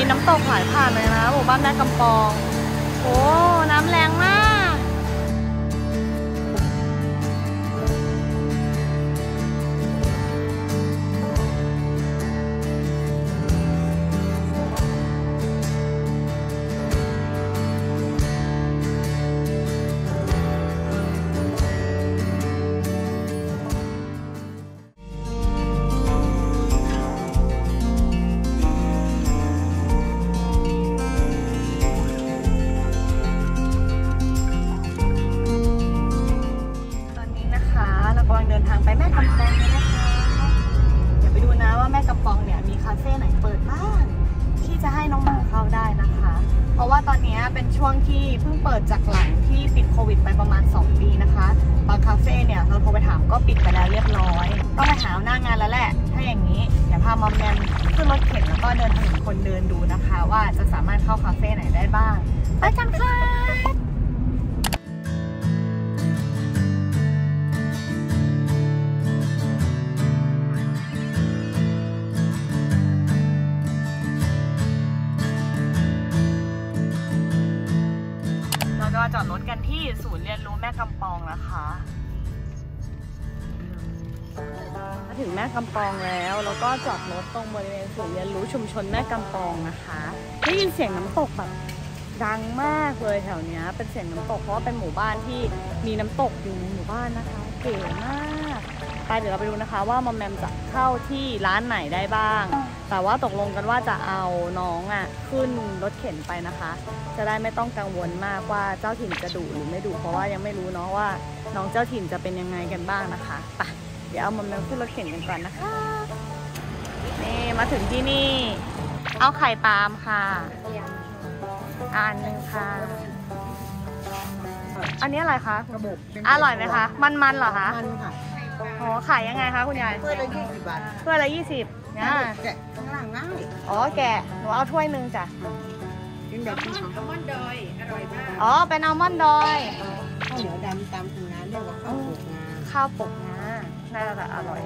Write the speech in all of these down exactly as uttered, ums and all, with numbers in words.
น้ำตกไหลผ่านเลยนะหมู่บ้านแม่กำปองโอ้น้ำแรงมากเดินทางไปแม่กำปองเลยนะคะเดี๋ยวไปดูนะว่าแม่กำปองเนี่ยมีคาเฟ่ไหนเปิดบ้างที่จะให้น้องหมาเข้าได้นะคะเพราะว่าตอนนี้เป็นช่วงที่เพิ่งเปิดจากหลังที่ปิดโควิดไปประมาณสองปีนะคะบางคาเฟ่เนี่ยเราโทรไปถามก็ปิดไปแล้วเรียบร้อยต้องไปหาหน้างานแล้วแหละถ้าอย่างนี้เดี๋ยวพามอมแมมขึ้นรถเข็นแล้วก็เดินถนนคนเดินดูนะคะว่าจะสามารถเข้าคาเฟ่ไหนได้บ้างไปกันค่ะจอดรถกันที่ศูนย์เรียนรู้แม่กำปองนะคะมาถึงแม่กำปองแล้วแล้วก็จอดรถตรงบริเวณศูนย์เรียนรู้ชุมชนแม่กำปองนะคะได้ยินเสียงน้ำตกแบบดังมากเลยแถวนี้เป็นเสียงน้ำตกเพราะว่าเป็นหมู่บ้านที่มีน้ำตกอยู่ในหมู่บ้านนะคะเก๋มากไปเดี๋ยวเราไปดูนะคะว่ามอมแมมจะเข้าที่ร้านไหนได้บ้างแต่ว่าตกลงกันว่าจะเอาน้องอ่ะขึ้นรถเข็นไปนะคะจะได้ไม่ต้องกังวลมากว่าเจ้าถิ่นจะดุหรือไม่ดุเพราะว่ายังไม่รู้เนาะว่าน้องเจ้าถิ่นจะเป็นยังไงกันบ้างนะคะไปเดี๋ยวเอามอมแมมขึ้นรถเข็นกันก่อนนะคะนี่มาถึงที่นี่เอาไข่ปาล์มค่ะอันหนึ่งค่ะอันนี้อะไรคะกระบอกอร่อยไหมคะมันๆเหรอคะมันค่ะอ๋อขายยังไงคะคุณยายถ้วยละยี่สิบบาทถ้วยละยี่สิบนะแกะข้างล่างง่ายอ๋อแกะหนูเอาถ้วยหนึ่งจ้ะเป็นแบบอัลมอนด์ดอยอร่อยมากอ๋อเป็นอัลมอนด์ดอยข้าวเหนียวดำตามถึงน้ำเรียกว่าข้าวปกงาข้าวปกงาน่าจะอร่อย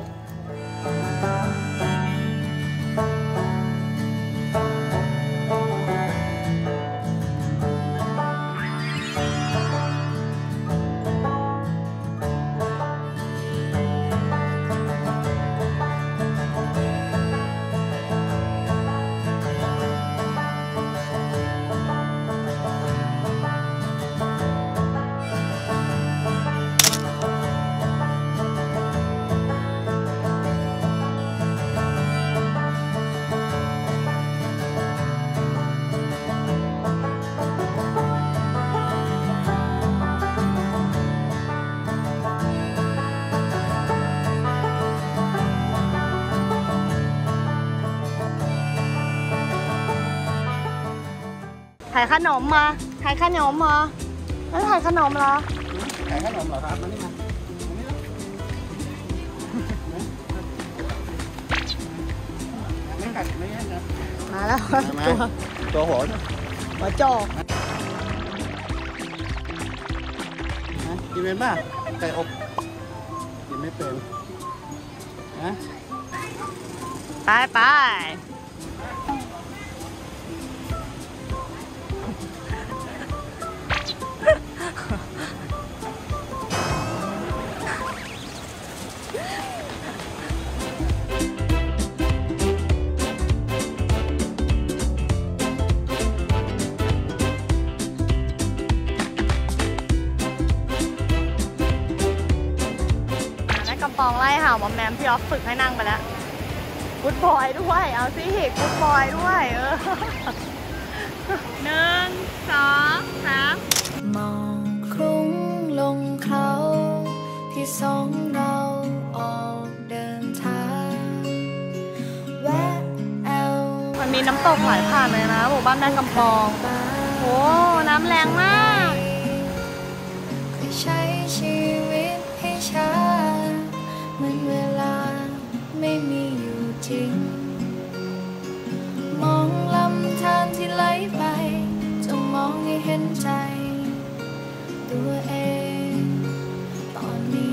ถ่ายขนมมาถ่ายขนมมาแล้วถ่ายขนมเหรอถ่ายขนมเหรอครับมานี่มาไม่กัดไม่ยันนะมาแล้วตัวตัวหัวหัวโจกกินเป็นป่ะไก่อบกินไม่เป็นนะไปไปกำปองไล่เห่ามอมแมมพี่ออฟฝึกให้นั่งไปแล้วกู๊ดบอยด้วยเอาสิกู๊ดบอยด้วยเออหนึ่งสองสามมองคลุ้งลงเขาที่สองเราออกเดินทางแวะแอลมันมีน้ำตกไหลผ่านเลยนะหมู่บ้านแม่กำปองโอ้น้ำแรงมากใช้ชีวิตให้ช้าเหมือนเวลาไม่มีอยู่จริงมองลำธารที่ไหลไปจงมองให้เห็นใจตัวเองตอนนี้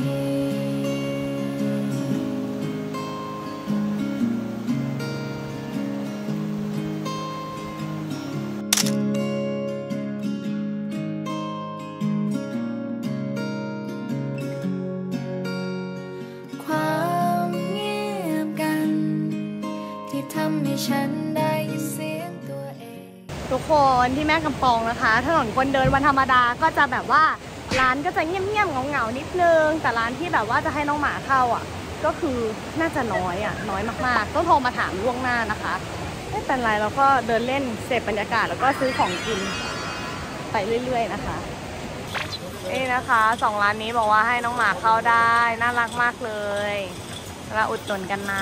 ฉันได้ยินเสียงตัวเองทุกคนที่แม่กำปองนะคะถนนคนเดินวันธรรมดาก็จะแบบว่าร้านก็จะเงียบๆเหงาๆนิดนึงแต่ร้านที่แบบว่าจะให้น้องหมาเข้าอ่ะก็คือน่าจะน้อยอ่ะน้อยมากๆต้องโทรมาถามล่วงหน้านะคะไม่เป็นไรเราก็เดินเล่นเสพบรรยากาศแล้วก็ซื้อของกินไปเรื่อยๆนะคะนี่นะคะสองร้านนี้บอกว่าให้น้องหมาเข้าได้น่ารักมากเลยเราอุดหนุนกันนะ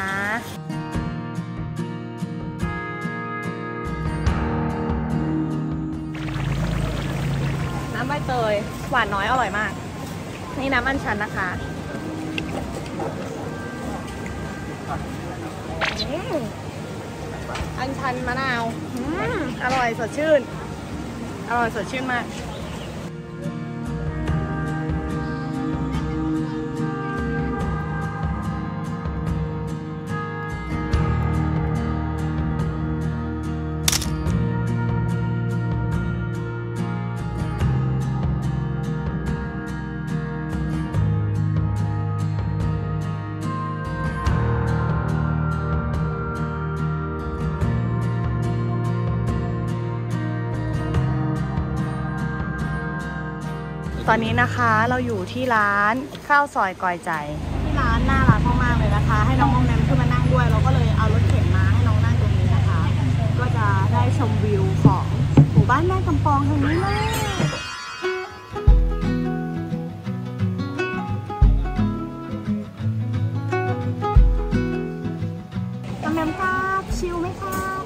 น้ำใบเตยหวานน้อยอร่อยมากนี่น้ำอัญชันนะคะอัญชันมะนาวอร่อยสดชื่นอร่อยสดชื่นมากตอนนี้นะคะเราอยู่ที่ร้านข้าวซอยกอยใจที่ร้านน่ารักมากๆเลยนะคะให้น้องมอมแมมขึ้นมานั่งด้วยเราก็เลยเอารถเข็นมาให้น้องนั่งตรงนี้นะคะก็จะได้ชมวิวของหมู่บ้านแม่กำปองทางนี้เลยมอมแมมครับชิลไหมครับ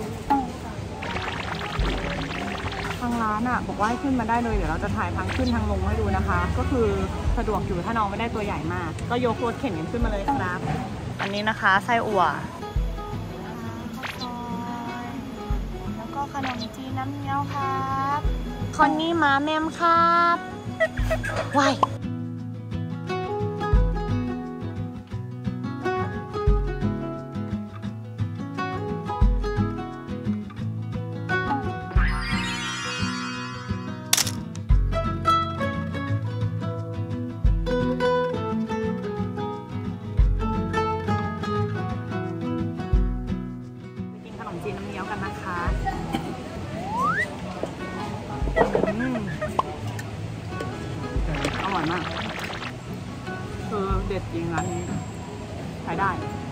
ทางร้านอ่ะบอกว่าให้ขึ้นมาได้เลยเดี๋ยวเราจะถ่ายทางขึ้นทางลงให้ดูนะคะก็คือสะดวกอยู่ถ้าน้องไม่ได้ตัวใหญ่มากก็ยกรถเข็นกันขึ้นมาเลยครับอันนี้นะคะไส้อั่วแล้วก็ขนมจีนน้ำเงี้ยวครับคนนี้หมาแมมครับว้ายจีนน้ำเงี้ยวกันนะคะอร่อยมากคือเด็ดจริงร้านนี้ขายได้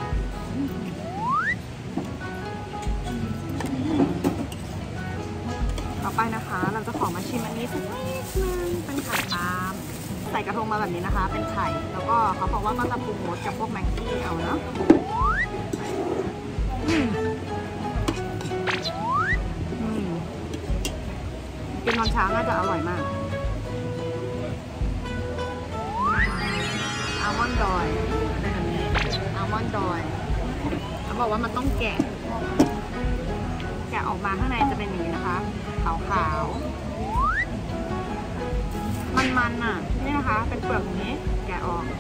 ต่อไปนะคะเราจะขอมาชิมอันนี้สักนิดนึงเป็นไข่ปลาใส่กระทงมาแบบนี้นะคะเป็นไข่แล้วก็เขาบอกว่าก็จะปรุงรสกับพวกแมงกี้เอาเนาะกินตอนเช้าน่าจะอร่อยมากอัลมอนด์ดอยเป็นแบบนี้อัลมอนด์ดอยเขาบอกว่ามันต้องแกะแกะออกมาข้างในจะเป็นอย่างนี้นะคะขาวๆมันๆอ่ะนี่นะคะเป็นเปลือกนี้แกะออก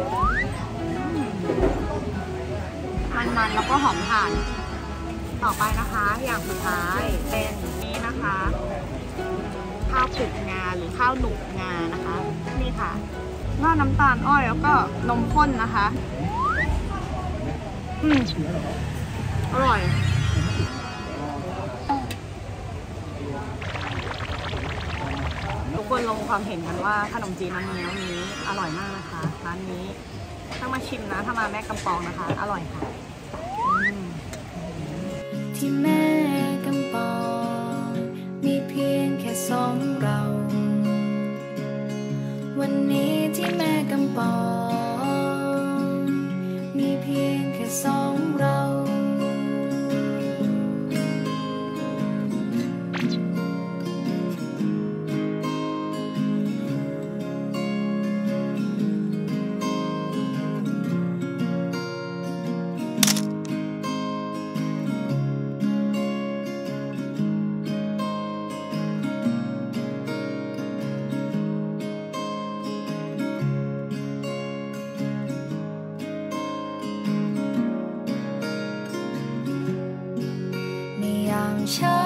มันๆแล้วก็หอมถ่านต่อไปนะคะอย่างสุดท้ายเป็นนี้นะคะข้าวปลุกงาหรือข้าวหนุกงานะคะนี่ค่ะนอกน้ำตาลอ้อยแล้วก็นมข้นนะคะอืมอร่อยทุกคนลงความเห็นกันว่าขนมจีนน้ำเงี้ยวนี้อร่อยมากนะคะร้านนี้ต้องมาชิมนะถ้ามาแม่กำปองนะคะอร่อยค่ะที่แม่กำปองมีเพียงแค่สองเราวันนี้ที่แม่กำปองมีเพียงแค่สองเราฉั